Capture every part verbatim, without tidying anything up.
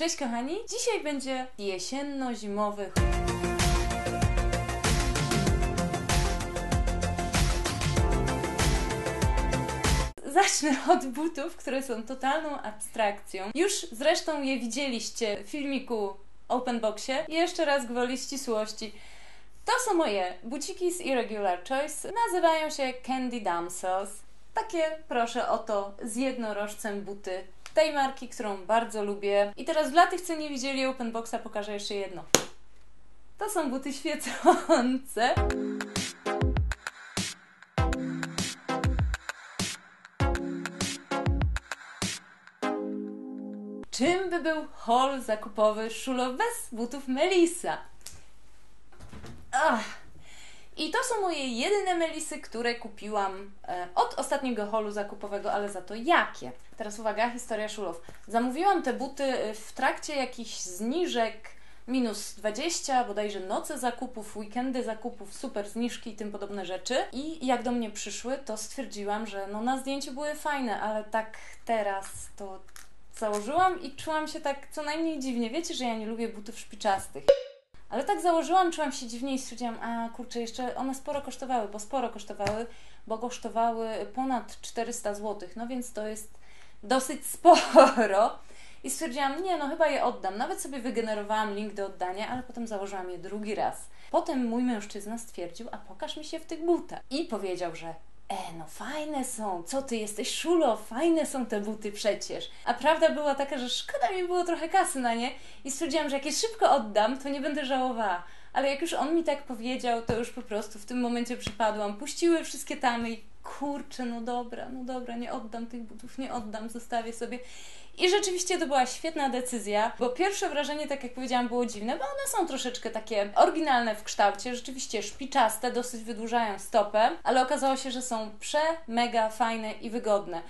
Cześć kochani, dzisiaj będzie jesienno-zimowy Zacznę od butów, które są totalną abstrakcją. Już zresztą je widzieliście w filmiku Openboxie. Jeszcze raz gwoli ścisłości. To są moje buciki z Irregular Choice. Nazywają się Candy Damsels. Takie, proszę oto, z jednorożcem buty tej marki, którą bardzo lubię. I teraz dla tych, co nie widzieli Openboxa, pokażę jeszcze jedno. To są buty świecące. Czym by był haul zakupowy Szulo bez butów Melissa? Ach. I to są moje jedyne Melissy, które kupiłam e, od ostatniego haulu zakupowego, ale za to jakie? Teraz uwaga, historia Szulów. Zamówiłam te buty w trakcie jakichś zniżek minus dwadzieścia, bodajże noce zakupów, weekendy zakupów, super zniżki i tym podobne rzeczy. I jak do mnie przyszły, to stwierdziłam, że no na zdjęciu były fajne, ale tak teraz to założyłam i czułam się tak co najmniej dziwnie. Wiecie, że ja nie lubię butów szpiczastych. Ale tak założyłam, czułam się dziwnie i stwierdziłam, a kurczę, jeszcze one sporo kosztowały, bo sporo kosztowały, bo kosztowały ponad czterysta złotych, no więc to jest dosyć sporo. I stwierdziłam, nie no chyba je oddam. Nawet sobie wygenerowałam link do oddania, ale potem założyłam je drugi raz. Potem mój mężczyzna stwierdził, a pokaż mi się w tych butach. I powiedział, że E, no fajne są, co ty jesteś Szulo, fajne są te buty przecież. A prawda była taka, że szkoda mi było trochę kasy na nie i stwierdziłam, że jak je szybko oddam, to nie będę żałowała. Ale jak już on mi tak powiedział, to już po prostu w tym momencie przypadłam. Puściły wszystkie tamy i kurczę, no dobra, no dobra, nie oddam tych butów, nie oddam, zostawię sobie. I rzeczywiście to była świetna decyzja, bo pierwsze wrażenie, tak jak powiedziałam, było dziwne, bo one są troszeczkę takie oryginalne w kształcie, rzeczywiście szpiczaste, dosyć wydłużają stopę, ale okazało się, że są prze, mega fajne i wygodne.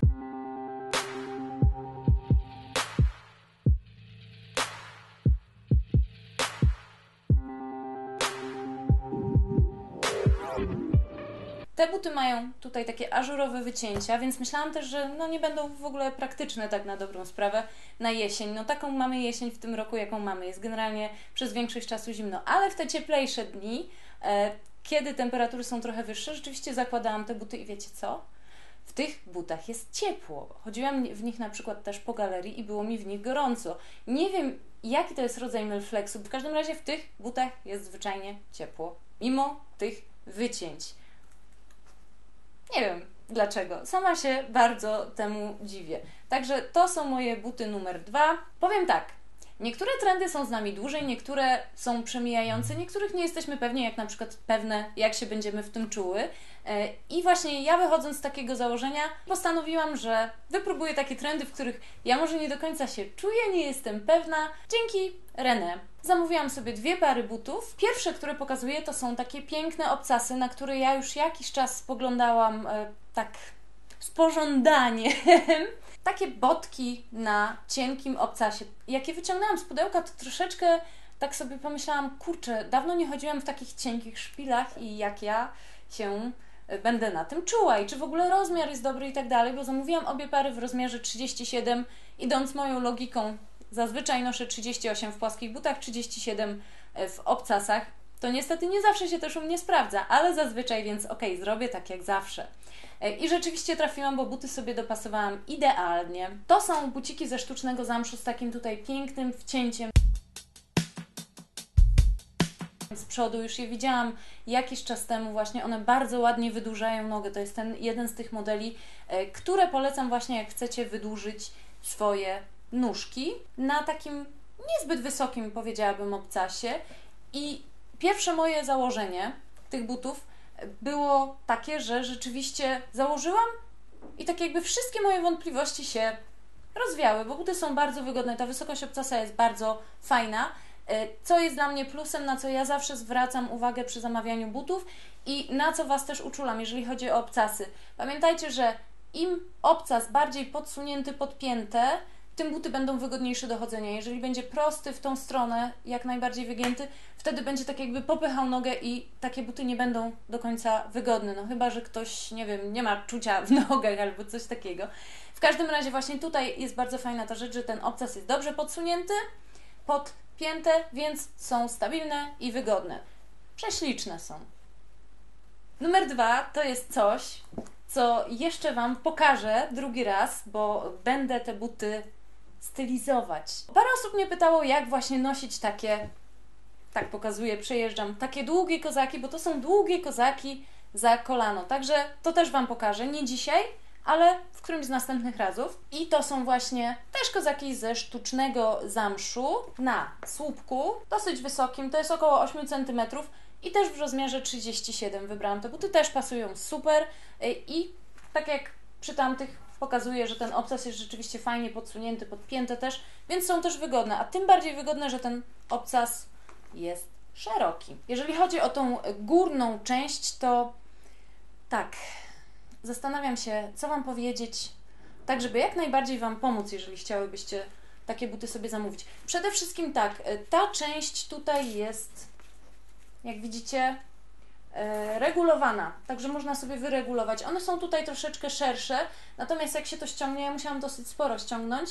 Te buty mają tutaj takie ażurowe wycięcia, więc myślałam też, że no nie będą w ogóle praktyczne tak na dobrą sprawę na jesień. No taką mamy jesień w tym roku, jaką mamy. Jest generalnie przez większość czasu zimno, ale w te cieplejsze dni, e, kiedy temperatury są trochę wyższe, rzeczywiście zakładałam te buty i wiecie co? W tych butach jest ciepło. Chodziłam w nich na przykład też po galerii i było mi w nich gorąco. Nie wiem, jaki to jest rodzaj melflexu. W każdym razie w tych butach jest zwyczajnie ciepło, mimo tych wycięć. Nie wiem dlaczego. Sama się bardzo temu dziwię. Także to są moje buty numer dwa. Powiem tak. Niektóre trendy są z nami dłużej, niektóre są przemijające, niektórych nie jesteśmy pewni, jak na przykład pewne, jak się będziemy w tym czuły. I właśnie ja, wychodząc z takiego założenia, postanowiłam, że wypróbuję takie trendy, w których ja może nie do końca się czuję, nie jestem pewna. Dzięki René zamówiłam sobie dwie pary butów. Pierwsze, które pokazuję, to są takie piękne obcasy, na które ja już jakiś czas spoglądałam e, tak z pożądaniem. Takie botki na cienkim obcasie. Jak je wyciągnęłam z pudełka, to troszeczkę tak sobie pomyślałam, kurczę, dawno nie chodziłam w takich cienkich szpilach i jak ja się będę na tym czuła i czy w ogóle rozmiar jest dobry i tak dalej, bo zamówiłam obie pary w rozmiarze trzydzieści siedem, idąc moją logiką. Zazwyczaj noszę trzydzieści osiem w płaskich butach, trzydzieści siedem w obcasach. To niestety nie zawsze się też u mnie sprawdza, ale zazwyczaj, więc okej, okay, zrobię tak jak zawsze. I rzeczywiście trafiłam, bo buty sobie dopasowałam idealnie. To są buciki ze sztucznego zamszu z takim tutaj pięknym wcięciem. Z przodu już je widziałam jakiś czas temu właśnie, one bardzo ładnie wydłużają nogę. To jest ten jeden z tych modeli, które polecam właśnie, jak chcecie wydłużyć swoje nóżki na takim niezbyt wysokim, powiedziałabym, obcasie. I pierwsze moje założenie tych butów było takie, że rzeczywiście założyłam i tak jakby wszystkie moje wątpliwości się rozwiały, bo buty są bardzo wygodne, ta wysokość obcasa jest bardzo fajna, co jest dla mnie plusem, na co ja zawsze zwracam uwagę przy zamawianiu butów i na co Was też uczulam, jeżeli chodzi o obcasy. Pamiętajcie, że im obcas bardziej podsunięty pod piętę, tym buty będą wygodniejsze do chodzenia. Jeżeli będzie prosty w tą stronę, jak najbardziej wygięty, wtedy będzie tak jakby popychał nogę i takie buty nie będą do końca wygodne. No chyba, że ktoś, nie wiem, nie ma czucia w nogach albo coś takiego. W każdym razie właśnie tutaj jest bardzo fajna ta rzecz, że ten obcas jest dobrze podsunięty pod piętę, więc są stabilne i wygodne. Prześliczne są. Numer dwa to jest coś, co jeszcze Wam pokażę drugi raz, bo będę te buty stylizować. Parę osób mnie pytało, jak właśnie nosić takie, tak pokazuję, przejeżdżam, takie długie kozaki, bo to są długie kozaki za kolano. Także to też Wam pokażę, nie dzisiaj, ale w którymś z następnych razów. I to są właśnie też kozaki ze sztucznego zamszu na słupku, dosyć wysokim, to jest około osiem centymetrów i też w rozmiarze trzydzieści siedem wybrałam. Te buty też pasują super i tak jak przy tamtych pokazuje, że ten obcas jest rzeczywiście fajnie podsunięty, podpięty też, więc są też wygodne, a tym bardziej wygodne, że ten obcas jest szeroki. Jeżeli chodzi o tą górną część, to tak, zastanawiam się, co Wam powiedzieć, tak żeby jak najbardziej Wam pomóc, jeżeli chciałybyście takie buty sobie zamówić. Przede wszystkim tak, ta część tutaj jest, jak widzicie, regulowana, także można sobie wyregulować. One są tutaj troszeczkę szersze, natomiast jak się to ściągnie, ja musiałam dosyć sporo ściągnąć,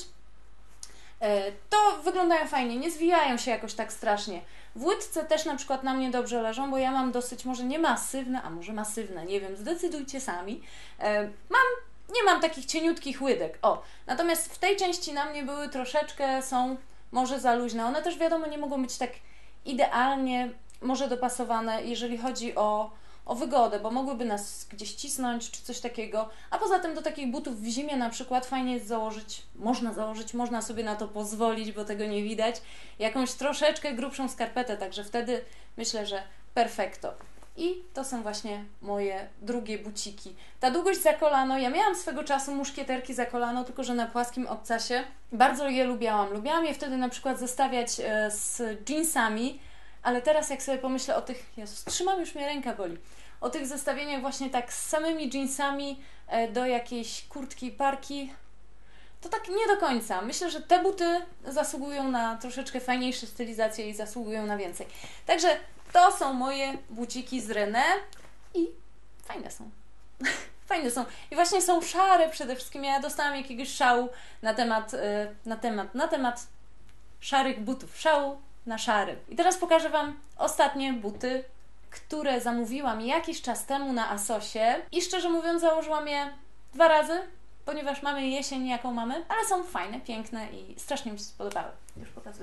to wyglądają fajnie, nie zwijają się jakoś tak strasznie. W łydce też na przykład na mnie dobrze leżą, bo ja mam dosyć, może nie masywne, a może masywne, nie wiem, zdecydujcie sami. Mam, nie mam takich cieniutkich łydek, o, natomiast w tej części na mnie były troszeczkę, są może za luźne. One też wiadomo nie mogą być tak idealnie może dopasowane, jeżeli chodzi o, o wygodę, bo mogłyby nas gdzieś cisnąć, czy coś takiego, a poza tym do takich butów w zimie na przykład fajnie jest założyć, można założyć, można sobie na to pozwolić, bo tego nie widać, jakąś troszeczkę grubszą skarpetę, także wtedy myślę, że perfekto. I to są właśnie moje drugie buciki. Ta długość za kolano, ja miałam swego czasu muszkieterki za kolano, tylko że na płaskim obcasie. Bardzo je lubiałam. Lubiałam je wtedy na przykład zestawiać z jeansami, ale teraz jak sobie pomyślę o tych, Jezus, trzymam, już mnie ręka boli, o tych zestawieniach właśnie tak z samymi jeansami do jakiejś kurtki, parki, to tak nie do końca. Myślę, że te buty zasługują na troszeczkę fajniejsze stylizacje i zasługują na więcej. Także to są moje buciki z René i fajne są. Fajne są. I właśnie są szare przede wszystkim. Ja dostałam jakiegoś szału na temat, na temat, na temat szarych butów. Szału na szary. I teraz pokażę Wam ostatnie buty, które zamówiłam jakiś czas temu na Asosie i szczerze mówiąc założyłam je dwa razy, ponieważ mamy jesień jaką mamy, ale są fajne, piękne i strasznie mi się spodobały. Już pokazuję.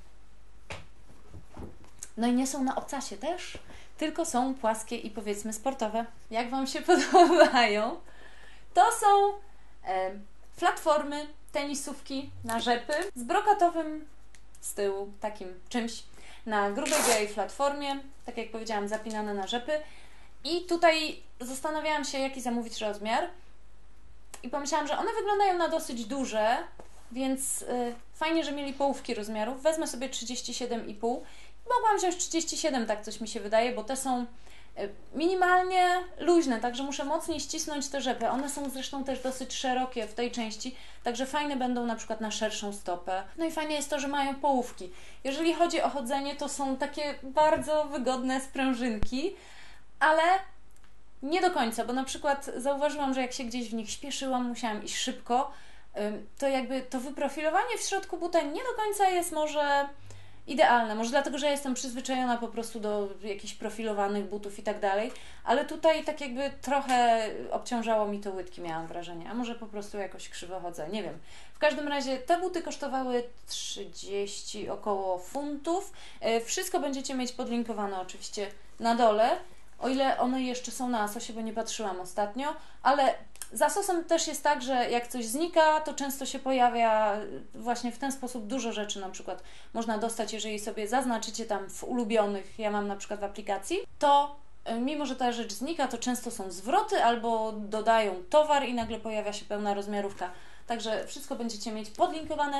No i nie są na obcasie też, tylko są płaskie i powiedzmy sportowe. Jak Wam się podobają? To są e, platformy, tenisówki na rzepy z brokatowym z tyłu takim czymś na grubej, białej platformie, tak jak powiedziałam, zapinane na rzepy. I tutaj zastanawiałam się, jaki zamówić rozmiar i pomyślałam, że one wyglądają na dosyć duże, więc y, fajnie, że mieli połówki rozmiarów. Wezmę sobie trzydzieści siedem i pół. Mogłam wziąć trzydzieści siedem, tak coś mi się wydaje, bo te są y, minimalnie luźne, także muszę mocniej ścisnąć te rzepy. One są zresztą też dosyć szerokie w tej części, także fajne będą na przykład na szerszą stopę. No i fajnie jest to, że mają połówki. Jeżeli chodzi o chodzenie, to są takie bardzo wygodne sprężynki, ale nie do końca, bo na przykład zauważyłam, że jak się gdzieś w nich śpieszyłam, musiałam iść szybko, to jakby to wyprofilowanie w środku buta nie do końca jest może idealne. Może dlatego, że ja jestem przyzwyczajona po prostu do jakichś profilowanych butów i tak dalej, ale tutaj tak jakby trochę obciążało mi to łydki, miałam wrażenie, a może po prostu jakoś krzywo chodzę, nie wiem. W każdym razie te buty kosztowały trzydzieści około funtów. Wszystko będziecie mieć podlinkowane oczywiście na dole, o ile one jeszcze są na Asosie, bo nie patrzyłam ostatnio, ale z Asosem też jest tak, że jak coś znika, to często się pojawia właśnie w ten sposób dużo rzeczy, na przykład można dostać, jeżeli sobie zaznaczycie tam w ulubionych, ja mam na przykład w aplikacji, to mimo, że ta rzecz znika, to często są zwroty albo dodają towar i nagle pojawia się pełna rozmiarówka. Także wszystko będziecie mieć podlinkowane,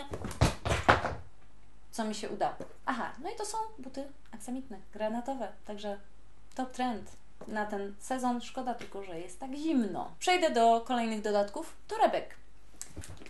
co mi się uda. Aha, no i to są buty aksamitne, granatowe, także top trend na ten sezon. Szkoda tylko, że jest tak zimno. Przejdę do kolejnych dodatków. Torebek.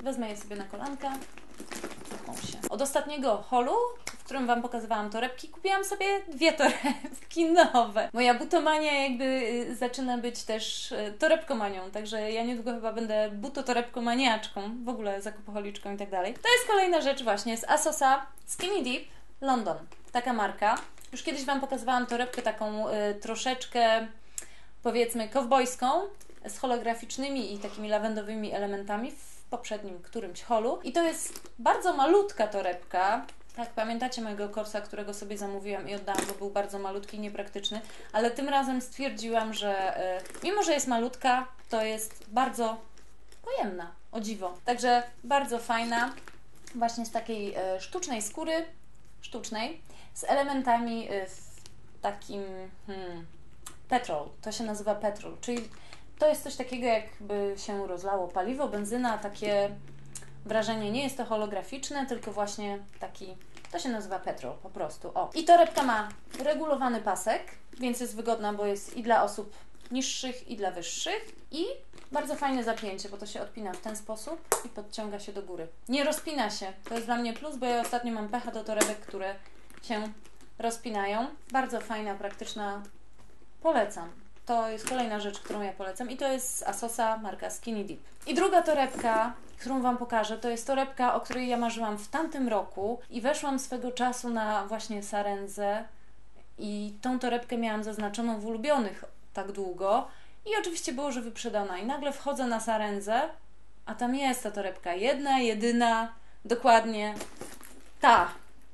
Wezmę je sobie na kolanka. Się. Od ostatniego haulu, w którym Wam pokazywałam torebki, kupiłam sobie dwie torebki nowe. Moja butomania jakby zaczyna być też torebkomanią, także ja niedługo chyba będę butotorebkomaniaczką, w ogóle zakupoholiczką i tak dalej. To jest kolejna rzecz właśnie z Asosa Skinny Dip London. Taka marka. Już kiedyś Wam pokazywałam torebkę taką y, troszeczkę, powiedzmy, kowbojską, z holograficznymi i takimi lawendowymi elementami w poprzednim którymś haulu. I to jest bardzo malutka torebka. Tak, pamiętacie mojego korsa, którego sobie zamówiłam i oddałam, bo był bardzo malutki i niepraktyczny, ale tym razem stwierdziłam, że y, mimo, że jest malutka, to jest bardzo pojemna, o dziwo. Także bardzo fajna, właśnie z takiej y, sztucznej skóry, sztucznej, z elementami y, w takim hmm, petrol, to się nazywa petrol, czyli to jest coś takiego, jakby się rozlało paliwo, benzyna, takie wrażenie, nie jest to holograficzne, tylko właśnie taki, to się nazywa petrol po prostu. O. I torebka ma regulowany pasek, więc jest wygodna, bo jest i dla osób niższych, i dla wyższych, i bardzo fajne zapięcie, bo to się odpina w ten sposób i podciąga się do góry. Nie rozpina się, to jest dla mnie plus, bo ja ostatnio mam pecha do torebek, które się rozpinają. Bardzo fajna, praktyczna, polecam. To jest kolejna rzecz, którą ja polecam i to jest z Asosa marka Skinny Dip. I druga torebka, którą Wam pokażę, to jest torebka, o której ja marzyłam w tamtym roku i weszłam swego czasu na właśnie Sarenzę i tą torebkę miałam zaznaczoną w ulubionych tak długo i oczywiście było, że wyprzedana i nagle wchodzę na Sarenzę, a tam jest ta torebka, jedna, jedyna, dokładnie ta.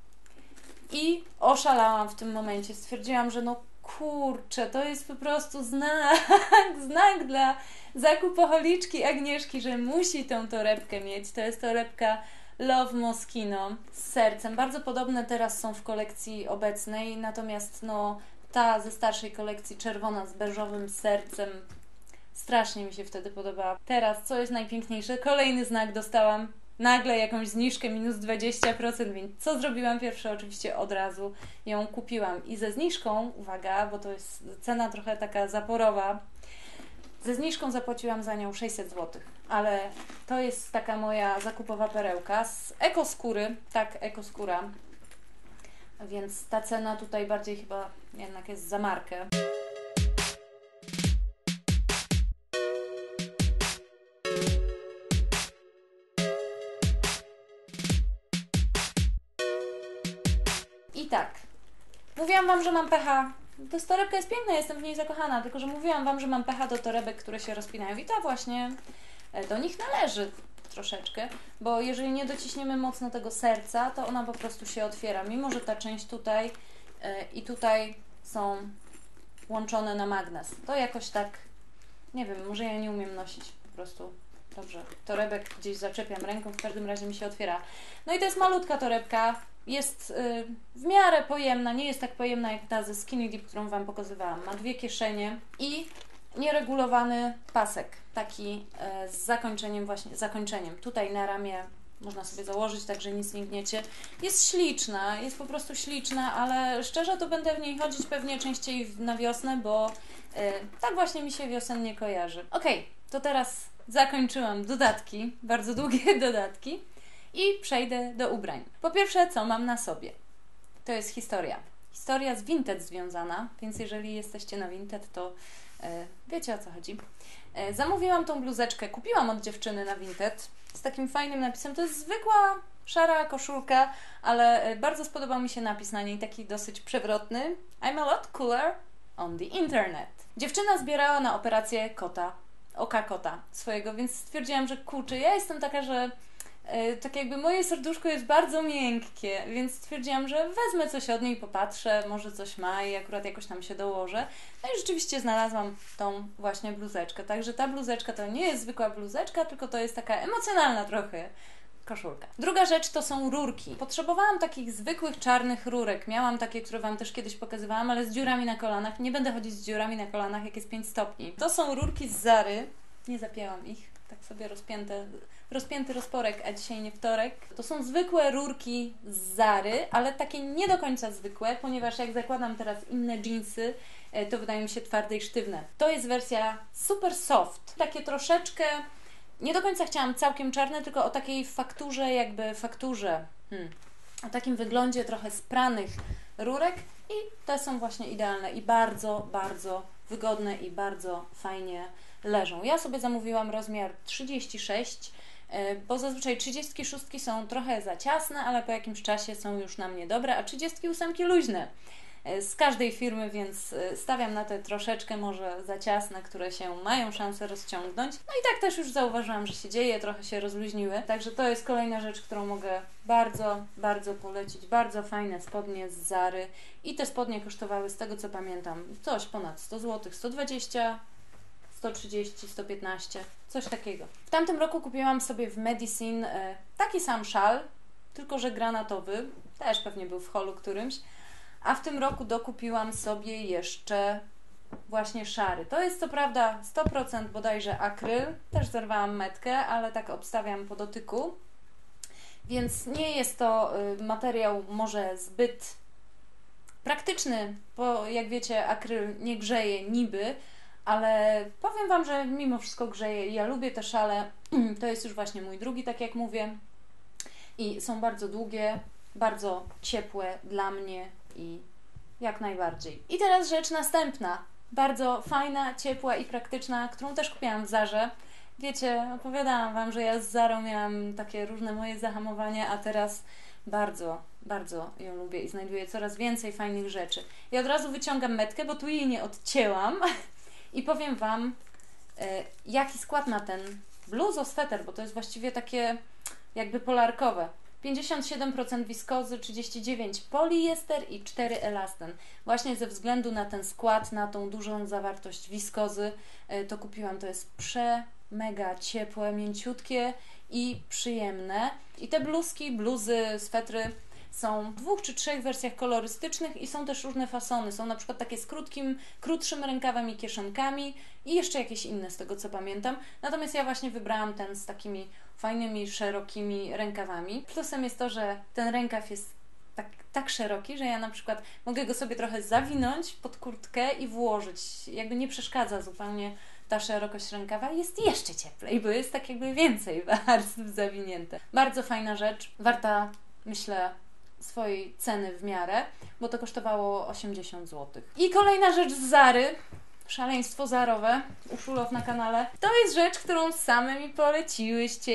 I oszalałam w tym momencie, stwierdziłam, że no kurczę, to jest po prostu znak, znak dla zakupoholiczki Agnieszki, że musi tą torebkę mieć. To jest torebka Love Moschino z sercem. Bardzo podobne teraz są w kolekcji obecnej, natomiast no ta ze starszej kolekcji czerwona z beżowym sercem strasznie mi się wtedy podobała. Teraz, co jest najpiękniejsze? Kolejny znak dostałam. Nagle jakąś zniżkę minus dwadzieścia procent, więc co zrobiłam pierwsze? Oczywiście od razu ją kupiłam i ze zniżką, uwaga, bo to jest cena trochę taka zaporowa, ze zniżką zapłaciłam za nią sześćset złotych, ale to jest taka moja zakupowa perełka z ekoskóry, tak, ekoskóra, więc ta cena tutaj bardziej chyba jednak jest za markę. I tak, mówiłam Wam, że mam pecha, ta torebka jest piękna, jestem w niej zakochana, tylko że mówiłam Wam, że mam pecha do torebek, które się rozpinają i ta właśnie do nich należy troszeczkę, bo jeżeli nie dociśniemy mocno tego serca, to ona po prostu się otwiera, mimo że ta część tutaj yy, i tutaj są łączone na magnes. To jakoś tak, nie wiem, może ja nie umiem nosić po prostu. Dobrze, torebek gdzieś zaczepiam ręką, w każdym razie mi się otwiera. No i to jest malutka torebka, jest y, w miarę pojemna, nie jest tak pojemna jak ta ze Skinny Dip, którą Wam pokazywałam. Ma dwie kieszenie i nieregulowany pasek, taki y, z zakończeniem właśnie, zakończeniem. Tutaj na ramię można sobie założyć, tak że nic nie gniecie. Jest śliczna, jest po prostu śliczna, ale szczerze to będę w niej chodzić pewnie częściej na wiosnę, bo y, tak właśnie mi się wiosennie kojarzy. Ok, to teraz zakończyłam dodatki, bardzo długie dodatki i przejdę do ubrań. Po pierwsze, co mam na sobie? To jest historia. Historia z Vinted związana, więc jeżeli jesteście na Vinted, to e, wiecie, o co chodzi. E, zamówiłam tą bluzeczkę, kupiłam od dziewczyny na Vinted z takim fajnym napisem. To jest zwykła, szara koszulka, ale e, bardzo spodobał mi się napis na niej, taki dosyć przewrotny. I'm a lot cooler on the internet. Dziewczyna zbierała na operację kota, oka kota swojego, więc stwierdziłam, że kurczę, ja jestem taka, że e, tak jakby moje serduszko jest bardzo miękkie, więc stwierdziłam, że wezmę coś od niej, popatrzę, może coś ma i akurat jakoś tam się dołożę. No i rzeczywiście znalazłam tą właśnie bluzeczkę, także ta bluzeczka to nie jest zwykła bluzeczka, tylko to jest taka emocjonalna trochę koszulka. Druga rzecz to są rurki. Potrzebowałam takich zwykłych czarnych rurek. Miałam takie, które Wam też kiedyś pokazywałam, ale z dziurami na kolanach. Nie będę chodzić z dziurami na kolanach, jak jest pięć stopni. To są rurki z Zary. Nie zapięłam ich. Tak sobie rozpięte, rozpięty rozporek, a dzisiaj nie wtorek. To są zwykłe rurki z Zary, ale takie nie do końca zwykłe, ponieważ jak zakładam teraz inne dżinsy, to wydają mi się twarde i sztywne. To jest wersja super soft. Takie troszeczkę Nie do końca chciałam całkiem czarne, tylko o takiej fakturze, jakby fakturze, hmm, o takim wyglądzie trochę spranych rurek i te są właśnie idealne i bardzo, bardzo wygodne i bardzo fajnie leżą. Ja sobie zamówiłam rozmiar trzydzieści sześć, bo zazwyczaj trzydzieści sześć są trochę za ciasne, ale po jakimś czasie są już na mnie dobre, a trzydzieści osiem luźne z każdej firmy, więc stawiam na te troszeczkę może za ciasne, które się mają szansę rozciągnąć. No i tak też już zauważyłam, że się dzieje, trochę się rozluźniły. Także to jest kolejna rzecz, którą mogę bardzo, bardzo polecić. Bardzo fajne spodnie z Zary i te spodnie kosztowały, z tego co pamiętam, coś ponad sto złotych, sto dwadzieścia, sto trzydzieści, sto piętnaście, coś takiego. W tamtym roku kupiłam sobie w Medicine e, taki sam szal, tylko że granatowy, też pewnie był w holu którymś, a w tym roku dokupiłam sobie jeszcze właśnie szary. To jest co prawda sto procent bodajże akryl, też zerwałam metkę, ale tak obstawiam po dotyku, więc nie jest to y, materiał może zbyt praktyczny, bo jak wiecie akryl nie grzeje niby, ale powiem Wam, że mimo wszystko grzeje i ja lubię te szale. To jest już właśnie mój drugi, tak jak mówię. I są bardzo długie, bardzo ciepłe dla mnie i jak najbardziej. I teraz rzecz następna. Bardzo fajna, ciepła i praktyczna, którą też kupiłam w Zarze. Wiecie, opowiadałam Wam, że ja z Zarą miałam takie różne moje zahamowania, a teraz bardzo, bardzo ją lubię i znajduję coraz więcej fajnych rzeczy. I od razu wyciągam metkę, bo tu jej nie odcięłam. I powiem Wam, e, jaki skład ma ten bluzo sweter, bo to jest właściwie takie jakby polarkowe. pięćdziesiąt siedem procent wiskozy, trzydzieści dziewięć procent poliester i cztery procent elasten. Właśnie ze względu na ten skład, na tą dużą zawartość wiskozy, e, to kupiłam. To jest prze, mega ciepłe, mięciutkie i przyjemne. I te bluzki, bluzy, swetry są w dwóch czy trzech wersjach kolorystycznych i są też różne fasony. Są na przykład takie z krótkim, krótszym rękawem i kieszonkami i jeszcze jakieś inne z tego co pamiętam. Natomiast ja właśnie wybrałam ten z takimi fajnymi, szerokimi rękawami. Plusem jest to, że ten rękaw jest tak, tak szeroki, że ja na przykład mogę go sobie trochę zawinąć pod kurtkę i włożyć. Jakby nie przeszkadza zupełnie ta szerokość rękawa. Jest jeszcze cieplej, bo jest tak jakby więcej warstw zawinięte. Bardzo fajna rzecz. Warta, myślę, swojej ceny w miarę, bo to kosztowało osiemdziesiąt złotych. I kolejna rzecz z Zary, szaleństwo zarowe, u Szulow na kanale, to jest rzecz, którą same mi poleciłyście.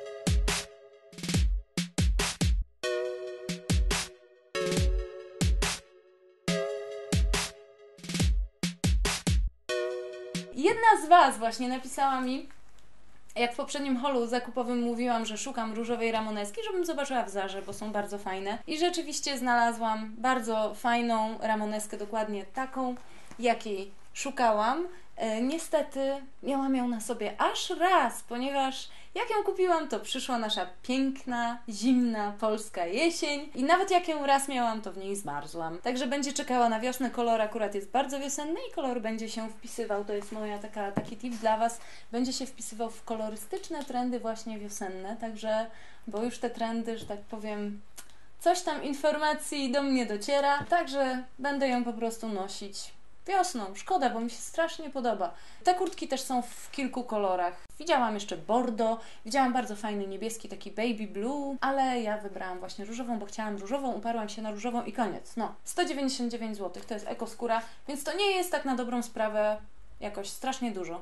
Jedna z Was właśnie napisała mi, jak w poprzednim holu zakupowym mówiłam, że szukam różowej ramoneski, żebym zobaczyła w Zarze, bo są bardzo fajne. I rzeczywiście znalazłam bardzo fajną ramoneskę, dokładnie taką, jakiej szukałam. E, niestety miałam ją na sobie aż raz, ponieważ jak ją kupiłam, to przyszła nasza piękna, zimna, polska jesień i nawet jak ją raz miałam, to w niej zmarzłam. Także będzie czekała na wiosnę. Kolor akurat jest bardzo wiosenny i kolor będzie się wpisywał, to jest moja taka, taki tip dla Was, będzie się wpisywał w kolorystyczne trendy właśnie wiosenne, także, bo już te trendy, że tak powiem, coś tam informacji do mnie dociera, także będę ją po prostu nosić wiosną. Szkoda, bo mi się strasznie podoba. Te kurtki też są w kilku kolorach. Widziałam jeszcze bordo, widziałam bardzo fajny niebieski, taki baby blue, ale ja wybrałam właśnie różową, bo chciałam różową, uparłam się na różową i koniec. No, sto dziewięćdziesiąt dziewięć złotych, to jest ekoskóra, więc to nie jest tak na dobrą sprawę jakoś strasznie dużo.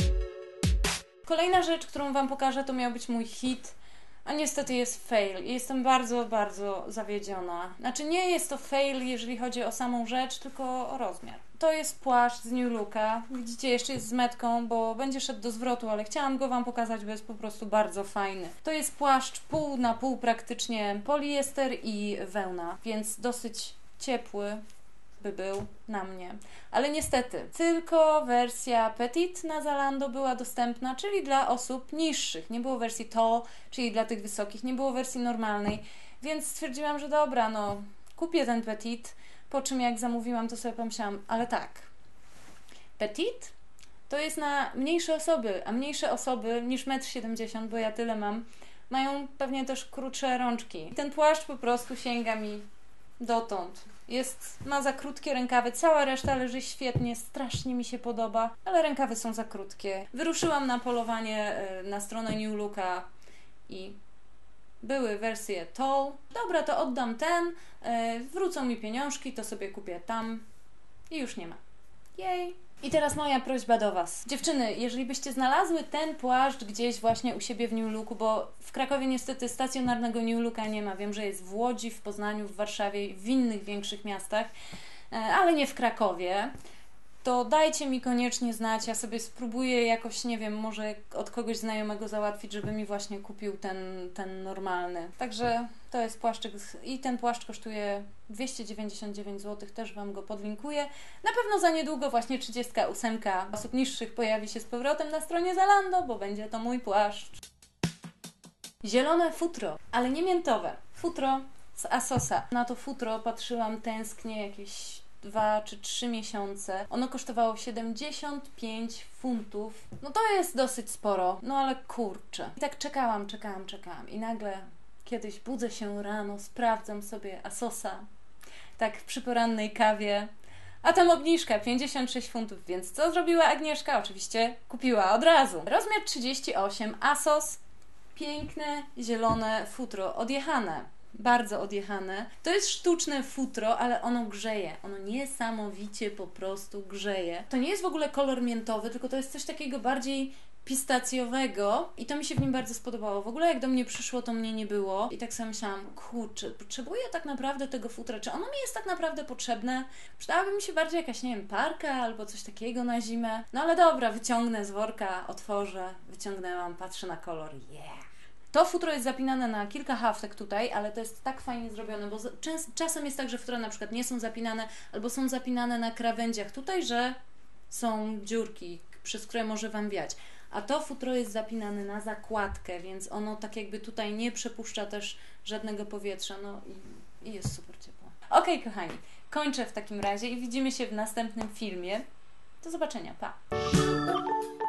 Kolejna rzecz, którą Wam pokażę, to miał być mój hit, a niestety jest fail i jestem bardzo, bardzo zawiedziona. Znaczy nie jest to fail, jeżeli chodzi o samą rzecz, tylko o rozmiar. To jest płaszcz z New Looka. Widzicie, jeszcze jest z metką, bo będzie szedł do zwrotu, ale chciałam go Wam pokazać, bo jest po prostu bardzo fajny. To jest płaszcz pół na pół praktycznie poliester i wełna, więc dosyć ciepły by był na mnie. Ale niestety, tylko wersja Petite na Zalando była dostępna, czyli dla osób niższych. Nie było wersji tall, czyli dla tych wysokich, nie było wersji normalnej, więc stwierdziłam, że dobra, no kupię ten Petite, po czym jak zamówiłam, to sobie pomyślałam, ale tak, Petite to jest na mniejsze osoby, a mniejsze osoby niż metr siedemdziesiąt, bo ja tyle mam, mają pewnie też krótsze rączki. I ten płaszcz po prostu sięga mi dotąd. Jest, ma za krótkie rękawy, cała reszta leży świetnie, strasznie mi się podoba, ale rękawy są za krótkie. Wyruszyłam na polowanie na stronę New Looka i były wersje tall. Dobra, to oddam ten, wrócą mi pieniążki, to sobie kupię tam i już nie ma. Jej! I teraz moja prośba do Was. Dziewczyny, jeżeli byście znalazły ten płaszcz gdzieś właśnie u siebie w New Looku, bo w Krakowie niestety stacjonarnego New Looka nie ma. Wiem, że jest w Łodzi, w Poznaniu, w Warszawie, w innych większych miastach, ale nie w Krakowie. To dajcie mi koniecznie znać, ja sobie spróbuję jakoś, nie wiem, może od kogoś znajomego załatwić, żeby mi właśnie kupił ten, ten normalny. Także to jest płaszczyk i ten płaszcz kosztuje dwieście dziewięćdziesiąt dziewięć złotych, też Wam go podlinkuję. Na pewno za niedługo właśnie trzydzieści osiem osób niższych pojawi się z powrotem na stronie Zalando, bo będzie to mój płaszcz. Zielone futro, ale nie miętowe. Futro z Asosa. Na to futro patrzyłam tęsknie jakieś dwa czy trzy miesiące. Ono kosztowało siedemdziesiąt pięć funtów. No to jest dosyć sporo, no ale kurczę. I tak czekałam, czekałam, czekałam i nagle kiedyś budzę się rano, sprawdzam sobie Asosa, tak przy porannej kawie, a tam obniżka pięćdziesiąt sześć funtów, więc co zrobiła Agnieszka? Oczywiście kupiła od razu. Rozmiar trzydzieści osiem, Asos, piękne, zielone futro, odjechane. Bardzo odjechane. To jest sztuczne futro, ale ono grzeje. Ono niesamowicie po prostu grzeje. To nie jest w ogóle kolor miętowy, tylko to jest coś takiego bardziej pistacjowego i to mi się w nim bardzo spodobało. W ogóle jak do mnie przyszło, to mnie nie było i tak sobie myślałam, kurczę, potrzebuję tak naprawdę tego futra. Czy ono mi jest tak naprawdę potrzebne? Przydałaby mi się bardziej jakaś, nie wiem, parka albo coś takiego na zimę. No ale dobra, wyciągnę z worka, otworzę, wyciągnęłam, patrzę na kolor, yeah! To futro jest zapinane na kilka haftek tutaj, ale to jest tak fajnie zrobione, bo czas, czasem jest tak, że futra na przykład nie są zapinane, albo są zapinane na krawędziach tutaj, że są dziurki, przez które może Wam wiać. A to futro jest zapinane na zakładkę, więc ono tak jakby tutaj nie przepuszcza też żadnego powietrza, no i, i jest super ciepło. Okej, okay, kochani, kończę w takim razie i widzimy się w następnym filmie. Do zobaczenia, pa!